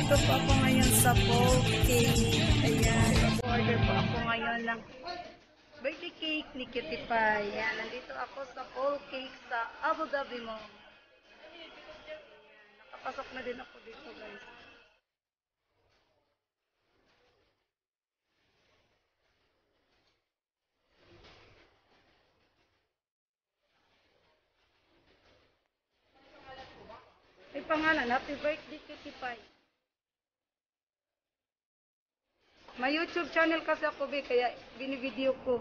Nandito po ako ngayon sa Poke. Ayan, order po ako ngayon ng birthday cake ni Cutie Pie. Ayan, nandito ako sa Poke sa Abu Dhabi Mall. Ayan, nakapasok na din ako dito, guys. May pangalan, happy birthday Cutie Pie. May YouTube channel kasi ako, kaya binivideo ko.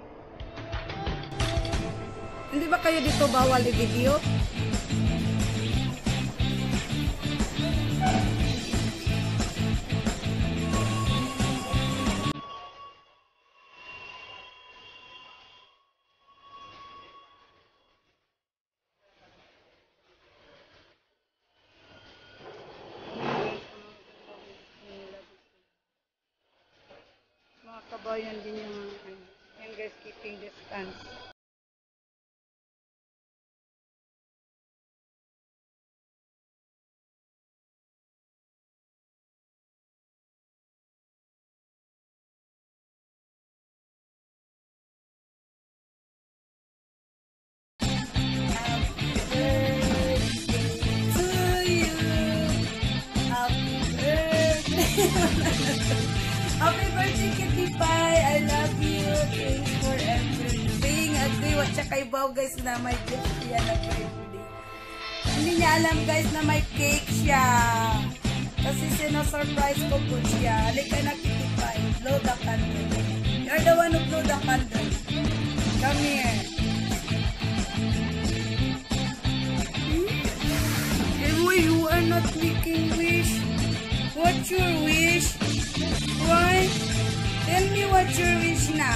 Hindi ba kayo dito bawal i-video? Mga kabayan din yung guys, keeping distance. Happy birthday, Cutie Pie! I love you. Thanks for everything. Agree, what siya kay Bow, guys, na may gift siya na birthday. Hindi niya alam, guys, na may cake siya. Kasi sino-surprise ko po siya. Halika na, Cutie Pie. Blow the candle. You're the one who blew the candle. Come here. Hey, you are not making wish. What's your wish? Why? Tell me what's your wish na.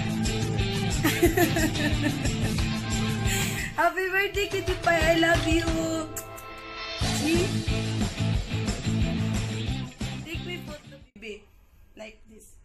Happy birthday, Cutie Pie. I love you. See? Take me photo, baby. Like this.